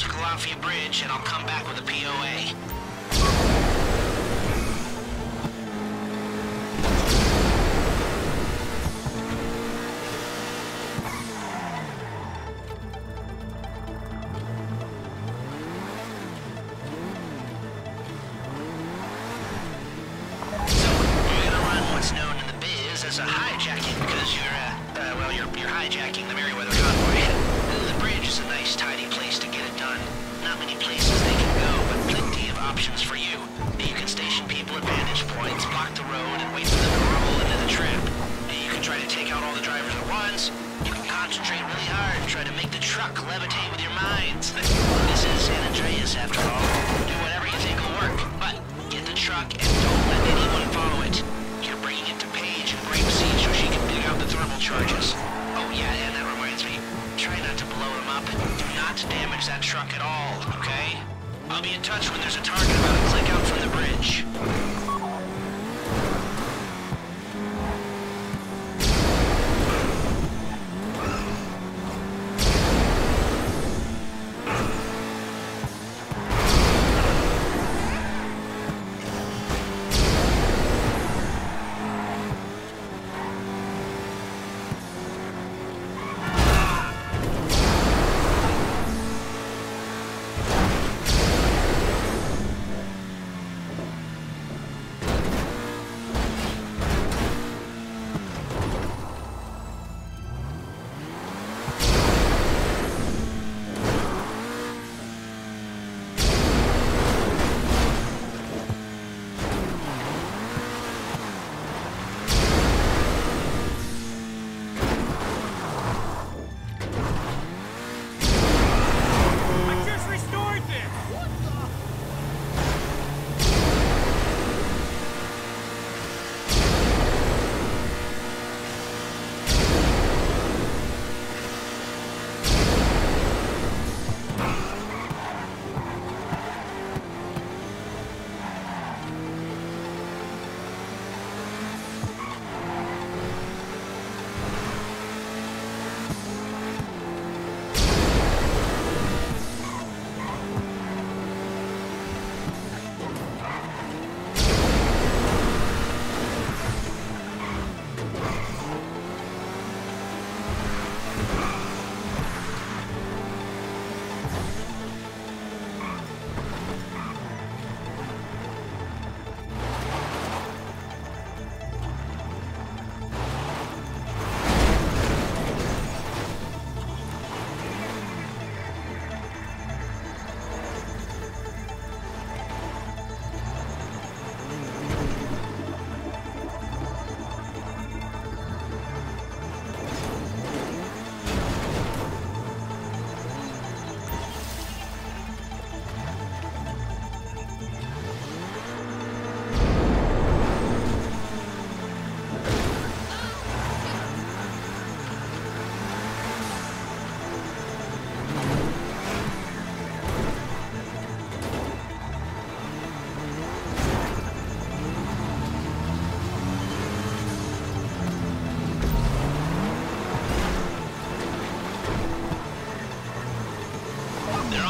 Calafia Bridge, and I'll come back with a POA. As a hijacking because you're hijacking the Merryweather convoy. The bridge is a nice, tidy place to get it done. Not many places they can go, but plenty of options for you. You can station people at vantage points, block the road, and wait for them to roll into the trap. You can try to take out all the drivers at once. You can concentrate really hard and try to make the truck levitate with your minds. This is San Andreas, after all. Do whatever you think will work, but get the truck and don't let anyone follow it. You're bringing it to Paige and Grapeseed so she can dig out the thermal charges. Oh yeah, and that reminds me. Try not to blow them up. Do not damage that truck at all, okay? I'll be in touch when there's a target about to click out from the bridge.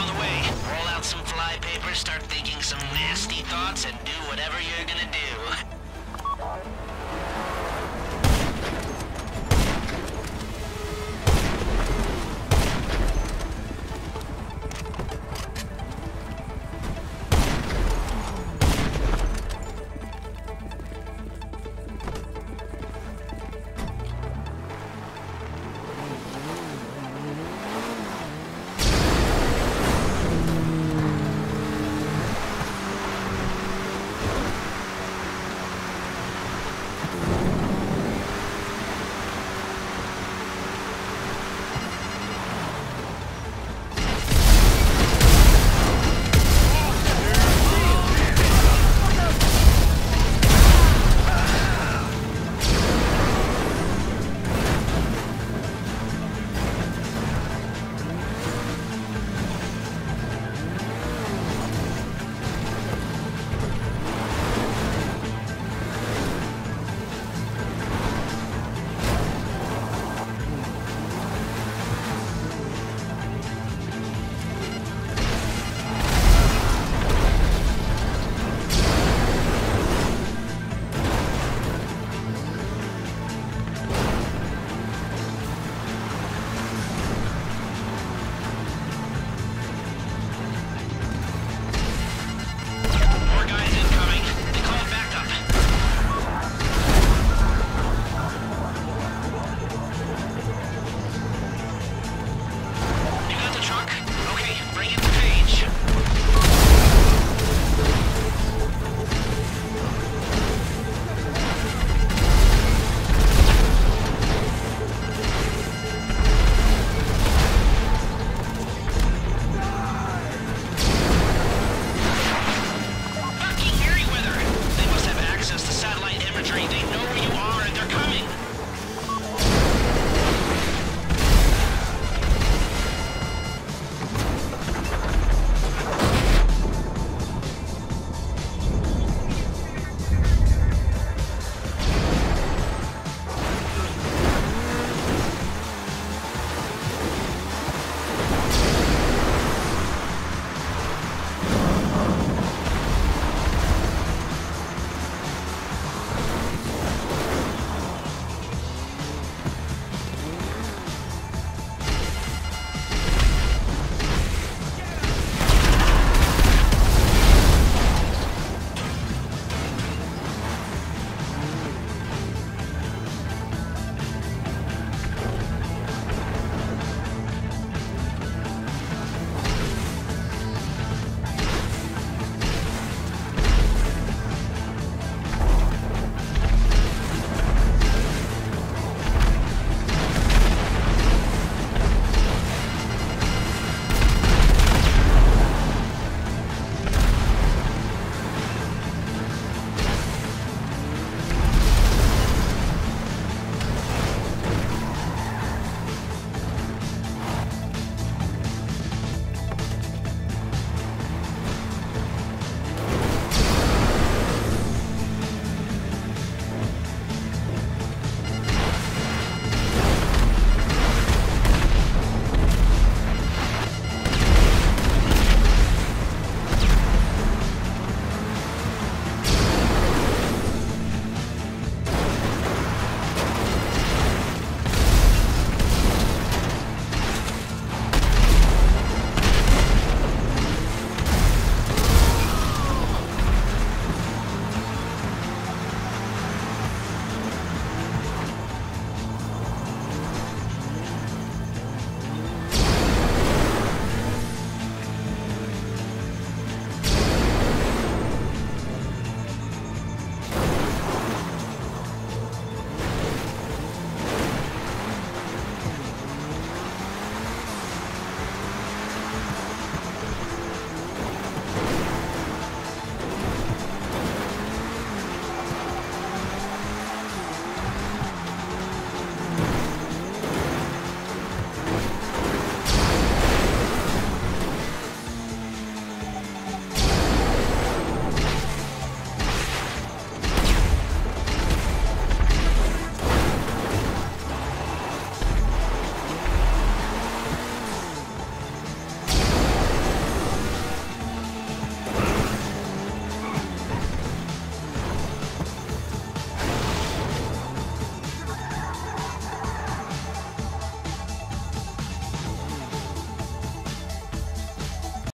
Start thinking some nasty thoughts and do whatever you're gonna do.